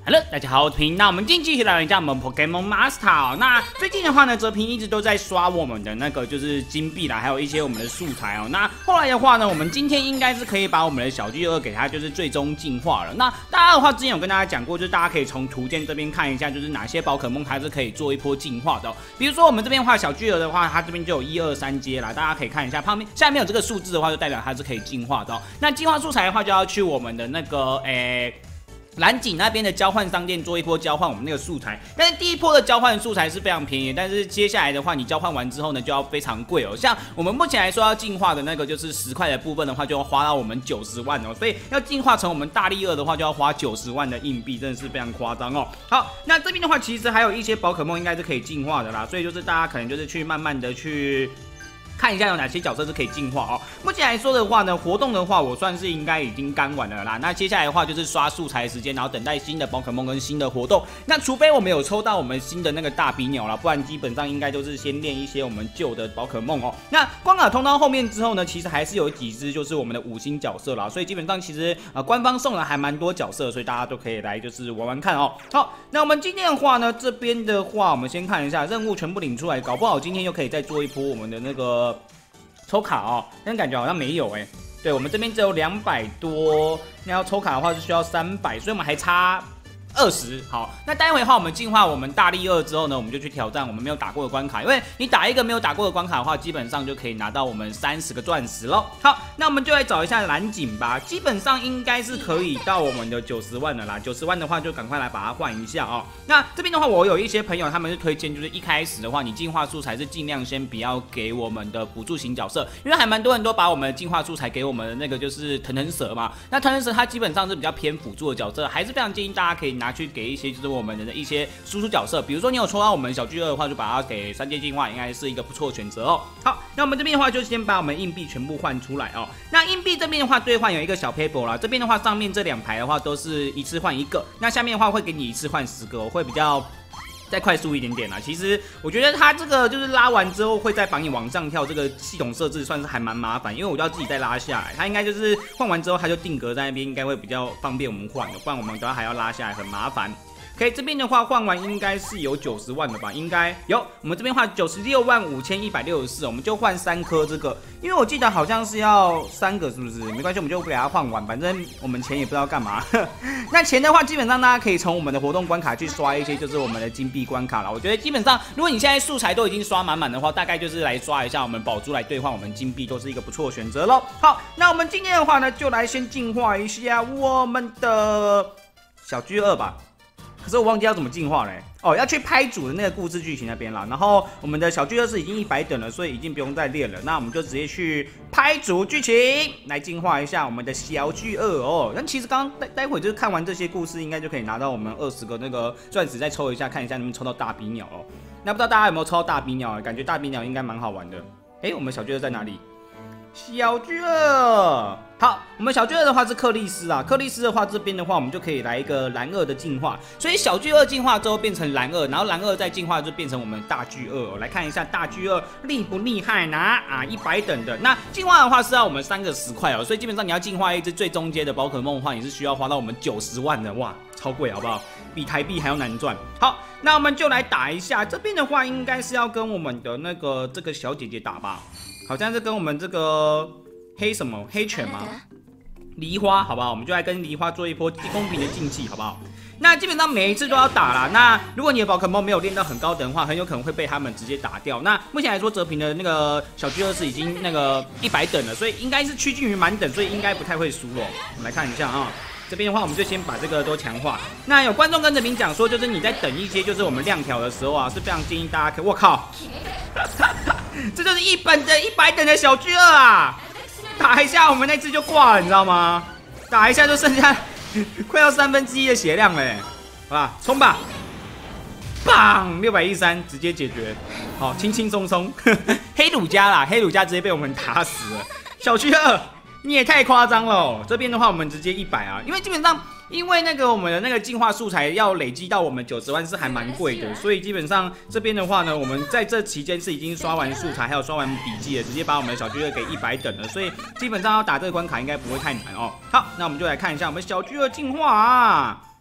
Hello， 大家好，我是平。那我们今天继续来玩一下我们 Pokemon Master。那最近的话呢，哲平一直都在刷我们的那个就是金币啦，还有一些我们的素材哦。那后来的话呢，我们今天应该是可以把我们的小巨鳄给它就是最终进化了。那大家的话之前有跟大家讲过，就是大家可以从图鉴这边看一下，就是哪些宝可梦它是可以做一波进化的哦。比如说我们这边的话，小巨鳄的话，它这边就有1、2、3阶啦，大家可以看一下旁边下面有这个数字的话，就代表它是可以进化的哦。那进化素材的话，就要去我们的那个蓝井那边的交换商店做一波交换我们那个素材，但是第一波的交换素材是非常便宜，但是接下来的话，你交换完之后呢，就要非常贵哦。像我们目前来说要进化的那个就是10块的部分的话，就要花到我们90万哦，所以要进化成我们大力鳄的话，就要花90万的硬币，真的是非常夸张哦。好，那这边的话，其实还有一些宝可梦应该是可以进化的啦，所以就是大家可能就是去慢慢的去看一下有哪些角色是可以进化哦。目前来说的话呢，活动的话我算是应该已经干完了啦。那接下来的话就是刷素材时间，然后等待新的宝可梦跟新的活动。那除非我们有抽到我们新的那个大比鸟啦，不然基本上应该都是先练一些我们旧的宝可梦哦。那关卡通到后面之后呢，其实还是有几只就是我们的5星角色啦，所以基本上其实官方送了还蛮多角色，所以大家都可以来就是玩玩看哦。好，那我们今天的话呢，这边的话我们先看一下任务全部领出来，搞不好今天又可以再做一波我们的那个抽卡哦，但感觉好像没有哎。对，我们这边只有200多，那要抽卡的话是需要300，所以我们还差20。好，那待会的话，我们进化我们大力鳄之后呢，我们就去挑战我们没有打过的关卡，因为你打一个没有打过的关卡的话，基本上就可以拿到我们30个钻石咯。好，那我们就来找一下蓝井吧，基本上应该是可以到我们的90万了啦。90万的话，就赶快来把它换一下哦。那这边的话，我有一些朋友他们是推荐，就是一开始的话，你进化素材是尽量先不要给我们的辅助型角色，因为还蛮多人都把我们的进化素材给我们的那个就是腾腾蛇嘛。那腾腾蛇它基本上是比较偏辅助的角色，还是非常建议大家可以拿去给一些就是我们的一些输出角色，比如说你有抽到我们小巨鳄的话，就把它给3阶进化，应该是一个不错的选择哦。好，那我们这边的话就先把我们硬币全部换出来哦。那硬币这边的话兑换有一个小 paper 啦，这边的话上面这2排的话都是一次换1个，那下面的话会给你一次换10个，会比较再快速一点点啦。其实我觉得它这个就是拉完之后会再把你往上跳，这个系统设置算是还蛮麻烦，因为我就要自己再拉下来。它应该就是换完之后它就定格在那边，应该会比较方便我们换的，不然我们等下还要拉下来很麻烦。OK， 这边的话换完应该是有90万的吧？应该有。我们这边换965164，我们就换3颗这个，因为我记得好像是要3个，是不是？没关系，我们就给它换完，反正我们钱也不知道干嘛。那钱的话，基本上大家可以从我们的活动关卡去刷一些，就是我们的金币关卡啦。我觉得基本上，如果你现在素材都已经刷满满的话，大概就是来刷一下我们宝珠来兑换我们金币，都是一个不错的选择咯。好，那我们今天的话呢，就来先进化一下我们的小巨鳄吧。可是我忘记要怎么进化嘞，哦，要去拍主的那个故事剧情那边啦。然后我们的小巨鳄是已经100等了，所以已经不用再练了。那我们就直接去拍主剧情来进化一下我们的小巨鳄哦。那其实待会就是看完这些故事，应该就可以拿到我们20个那个钻石，再抽一下，看一下能不能抽到大比鸟哦。那不知道大家有没有抽到大比鸟啊？感觉大比鸟应该蛮好玩的。我们小巨鳄在哪里？小巨鳄，好，我们小巨鳄的话是克利斯啊，克利斯的话这边的话，我们就可以来一个蓝鳄的进化，所以小巨鳄进化之后变成蓝鳄，然后蓝鳄再进化就变成我们大巨鳄哦。来看一下大巨鳄厉不厉害呢？啊，100等的，那进化的话是要我们3个10块哦，所以基本上你要进化一只最中阶的宝可梦的话，你是需要花到我们90万的，哇，超贵好不好？比台币还要难赚。好，那我们就来打一下，这边的话应该是要跟我们的那个这个小姐姐打吧。好像是跟我们这个黑犬吗？梨花，好不好？我们就来跟梨花做一波公平的竞技，好不好？那基本上每一次都要打啦。那如果你的宝可梦没有练到很高等的话，很有可能会被他们直接打掉。那目前来说，哲平的那个小巨鳄是已经那个100等了，所以应该是趋近于满等，所以应该不太会输哦。我们来看一下啊。这边的话，我们就先把这个都强化。那有观众跟哲平讲说，就是你在等一些就是我们亮条的时候啊，是非常建议大家可以。我靠！这就是100等的小巨鳄啊！打一下我们那只就挂了，你知道吗？打一下就剩下快要1/3的血量了，好吧，冲吧！棒，613直接解决，好，轻轻松松。黑鲁加啦，黑鲁加直接被我们打死了。小巨鳄，你也太夸张了哦！这边的话，我们直接100啊，因为基本上。因为那个我们的那个进化素材要累积到我们90万是还蛮贵的，所以基本上这边的话呢，我们在这期间是已经刷完素材，还有刷完笔记了，直接把我们的小巨鳄给100等了，所以基本上要打这个关卡应该不会太难哦。好，那我们就来看一下我们小巨鳄进化啊。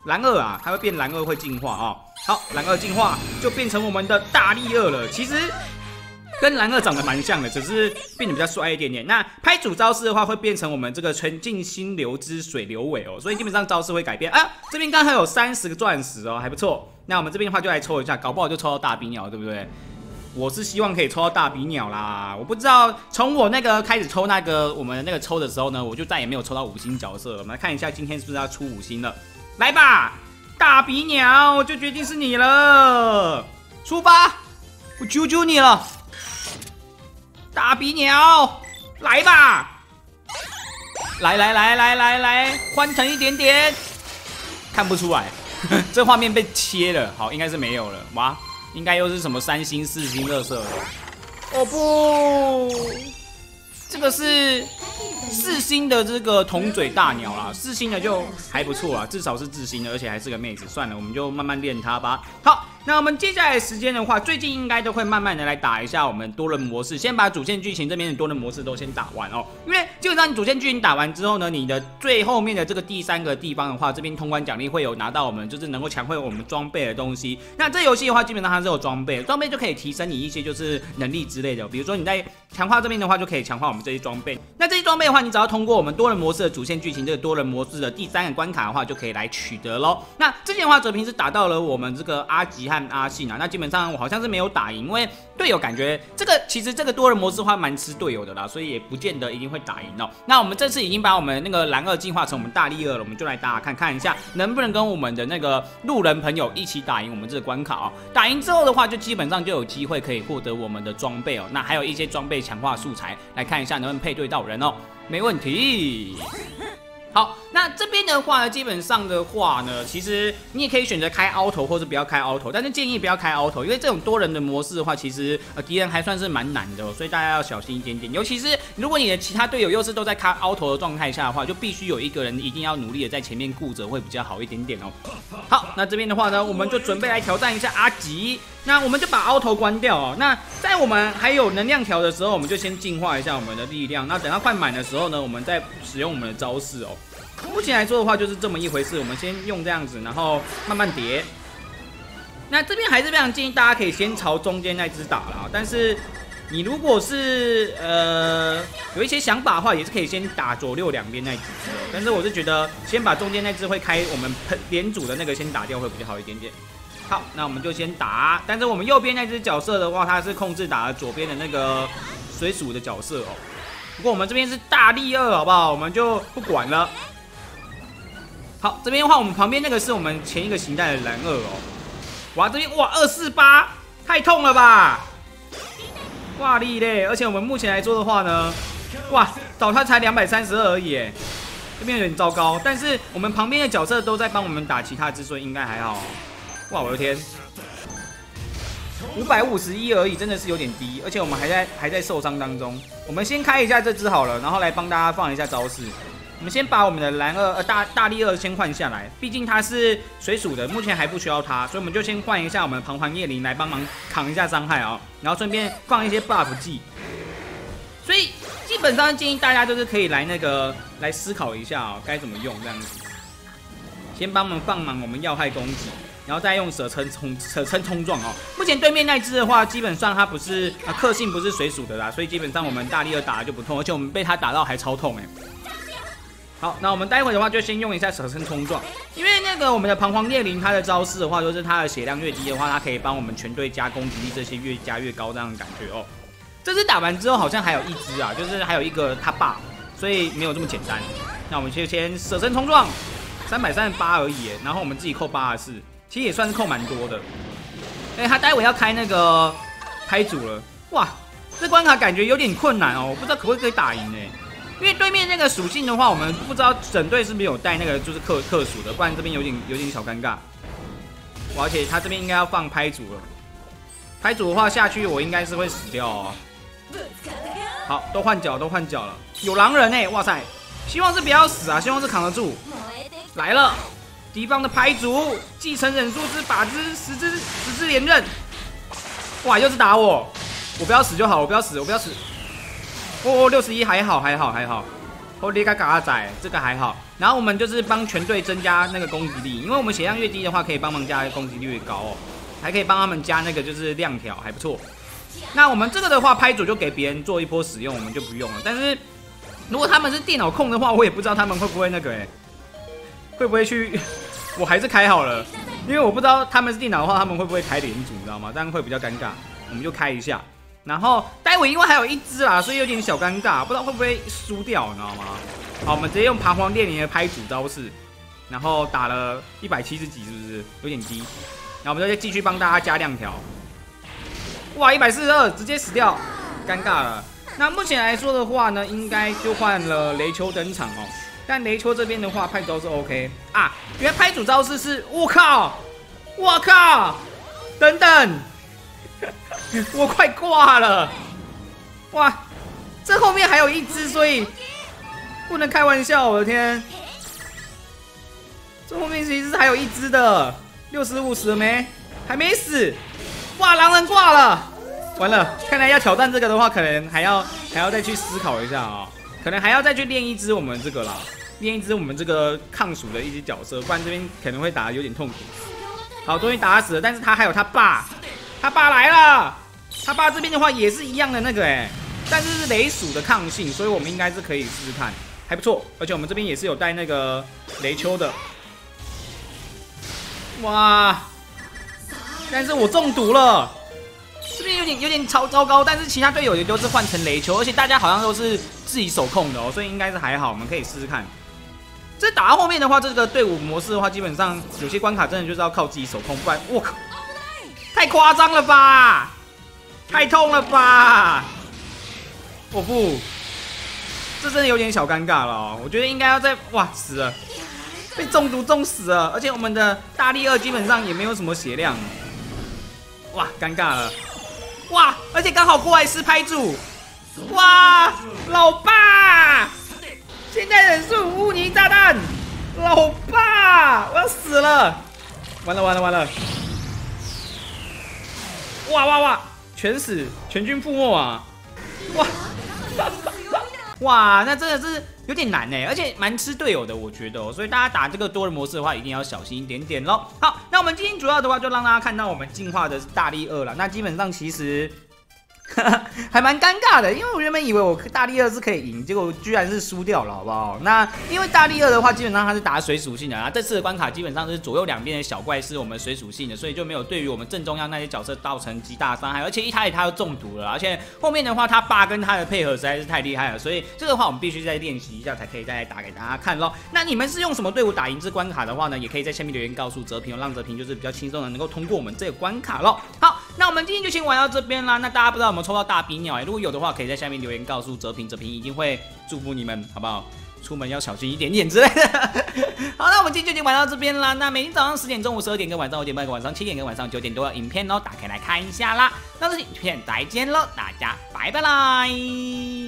蓝二啊，它会变蓝二会进化哦。好，蓝二进化就变成我们的大力二了。其实跟蓝二长得蛮像的，只是变得比较帅一点点。那拍主招式的话，会变成我们这个纯净心流之水流尾哦，所以基本上招式会改变啊。这边刚好有30个钻石哦，还不错。那我们这边的话就来抽一下，搞不好就抽到大比鸟，对不对？我是希望可以抽到大比鸟啦。我不知道从我那个开始抽那个我们那个抽的时候呢，我就再也没有抽到5星角色了。我们来看一下今天是不是要出5星了。来吧，大比鸟就决定是你了，出发！我求求你了。大比鸟，来吧！来，换成一点点，看不出来，这画面被切了，好，应该是没有了，哇，应该又是什么3星、4星垃圾了。哦不，这个是4星的这个铜嘴大鸟啦，4星的就还不错啦，至少是自星的，而且还是个妹子。算了，我们就慢慢练它吧。好。那我们接下来的时间的话，最近应该都会慢慢的来打一下我们多人模式，先把主线剧情这边的多人模式都先打完哦。因为基本上你主线剧情打完之后呢，你的最后面的这个第3个地方的话，这边通关奖励会有拿到我们就是能够强化我们装备的东西。那这游戏的话，基本上它是有装备，装备就可以提升你一些就是能力之类的。比如说你在强化这边的话，就可以强化我们这些装备。那这些装备的话，你只要通过我们多人模式的主线剧情这个多人模式的第3个关卡的话，就可以来取得咯。那之前的话，哲平是打到了我们这个阿吉和阿信啊，那基本上我好像是没有打赢，因为队友感觉其实这个多人模式的话蛮吃队友的啦，所以也不见得一定会打赢哦。那我们这次已经把我们那个蓝二进化成我们大力二了，我们就来打看一下能不能跟我们的那个路人朋友一起打赢我们这个关卡哦。打赢之后的话，就基本上就有机会可以获得我们的装备哦。那还有一些装备强化素材，来看一下能不能配对到人哦。没问题。好，那这边的话呢，基本上的话呢，其实你也可以选择开 auto 或者不要开 auto， 但是建议不要开 auto， 因为这种多人的模式的话，其实敌人还算是蛮难的哦，所以大家要小心一点点。尤其是如果你的其他队友又是都在开 auto 的状态下的话，就必须有一个人一定要努力的在前面顾着，会比较好一点点哦。好，那这边的话呢，我们就准备来挑战一下阿吉。那我们就把 auto 关掉哦。那在我们还有能量条的时候，我们就先净化一下我们的力量。那等它快满的时候呢，我们再使用我们的招式哦。目前来说的话，就是这么一回事。我们先用这样子，然后慢慢叠。那这边还是非常建议大家可以先朝中间那只打啦。但是你如果是有一些想法的话，也是可以先打左右两边那几只哦。但是我是觉得先把中间那只会开我们连组的那个先打掉会比较好一点点。好，那我们就先打，但是我们右边那只角色的话，它是控制打了左边的那个水鼠的角色哦。不过我们这边是大力二，好不好？我们就不管了。好，这边的话，我们旁边那个是我们前一个形态的蓝二哦。哇，这边哇248，太痛了吧！哇力嘞！而且我们目前来说的话呢，哇倒他才232而已耶，这边有点糟糕。但是我们旁边的角色都在帮我们打其他只，所以应该还好。哇，我的天，551而已，真的是有点低，而且我们还在受伤当中。我们先开一下这只好了，然后来帮大家放一下招式。我们先把我们的蓝二大力二先换下来，毕竟它是水属的，目前还不需要它，所以我们就先换一下我们的彷徨夜灵来帮忙扛一下伤害啊，然后顺便放一些 buff 技。所以基本上建议大家就是可以来思考一下哦，该怎么用这样子。先帮忙我们要害攻击。然后再用舍称冲撞哦。目前对面那只的话，基本上它不是克性不是水属的啦，所以基本上我们大力二打的就不痛，而且我们被它打到还超痛哎。好，那我们待会的话就先用一下舍称冲撞，因为那个我们的彷徨夜灵它的招式的话，就是它的血量越低的话，它可以帮我们全队加攻击力这些越加越高这样的感觉哦。这只打完之后好像还有一只啊，就是还有一个他爸，所以没有这么简单。那我们就先舍称冲撞，338而已，然后我们自己扣84。其实也算是扣蛮多的，他待会要开那个拍组了，哇，这关卡感觉有点困难哦，我不知道可不可以打赢哎，因为对面那个属性的话，我们不知道整队是不是有带那个就是克属的，不然这边有点小尴尬，而且他这边应该要放拍组了，拍组的话下去我应该是会死掉哦。好，都换脚了，有狼人哎，哇塞，希望是不要死啊，希望是扛得住，来了。敌方的拍组继承忍术之法之十之连刃，哇，又是打我，我不要死就好，我不要死。哦，61还好，哦，你嘎嘎仔，这个还好。 然后我们就是帮全队增加那个攻击力，因为我们血量越低的话，可以帮忙加攻击力越高哦，还可以帮他们加那个就是亮条，还不错。那我们这个的话，拍组就给别人做一波使用，我们就不用了。但是如果他们是电脑控的话，我也不知道他们会不会那个会不会去？我还是开好了，因为我不知道他们是电脑的话，他们会不会开连组，你知道吗？这样会比较尴尬，我们就开一下。然后待会因为还有一只啦，所以有点小尴尬，不知道会不会输掉，你知道吗？好，我们直接用彷徨电铃的拍主招式，然后打了170几，是不是有点低？然后我们再继续帮大家加亮条。哇，142直接死掉，尴尬了。那目前来说的话呢，应该就换了雷丘登场哦。但雷丘这边的话，拍招是 OK 啊。原来拍主招式是，我靠，等等，我快挂了。哇，这后面还有一只，所以不能开玩笑，我的天！这后面其实还有一只的，65死了没？还没死。哇，狼人挂了，完了！看来要挑战这个的话，可能还要再去思考一下啊、可能还要再去练一只我们这个啦，练一只我们这个抗属的一只角色，不然这边可能会打得有点痛苦。好，终于打死了，但是他还有他爸，他爸来了，他爸这边的话也是一样的那个但是是雷属的抗性，所以我们应该是可以试试看，还不错。而且我们这边也是有带那个雷丘的，哇！但是我中毒了，这边有点糟糕。但是其他队友也都是换成雷丘，而且大家好像都是自己手控的哦，所以应该是还好，我们可以试试看。这打到后面的话，这个队伍模式的话，基本上有些关卡真的就是要靠自己手控，不然我靠，太夸张了吧，太痛了吧！我不，这真的有点小尴尬了哦。我觉得应该要再哇死了，被中毒中死了，而且我们的大力2基本上也没有什么血量。哇，尴尬了！哇，而且刚好过来是拍主，哇，老爸！现在忍术污泥炸弹，老爸，我要死了！完了！哇，全死，全军覆没啊！哇！哇，那真的是有点难而且蛮吃队友的，我觉得哦。所以大家打这个多人模式的话，一定要小心一点点咯。好，那我们今天主要的话就让大家看到我们进化的大力2了。那基本上其实还蛮尴尬的，因为我原本以为我大力2是可以赢，结果居然是输掉了，好不好？那因为大力2的话，基本上它是打水属性的啊。这次的关卡基本上是左右两边的小怪是我们水属性的，所以就没有对于我们正中央那些角色造成极大伤害。而且一开始他又中毒了，而且后面的话他爸跟他的配合实在是太厉害了，所以这个话我们必须再练习一下才可以再来打给大家看咯。那你们是用什么队伍打赢这关卡的话呢？也可以在下面留言告诉哲平，让哲平就是比较轻松的能够通过我们这个关卡咯。好，那我们今天就先玩到这边啦。那大家不知道有没有抽到大比鸟？如果有的话，可以在下面留言告诉哲平，哲平一定会祝福你们，好不好？出门要小心一点点之类的。好，那我们今天就已经玩到这边啦。那每天早上10点、中午12点跟晚上5点半、跟晚上7点跟晚上9点都有影片哦，打开来看一下啦。那这期影片再见喽，大家拜拜啦。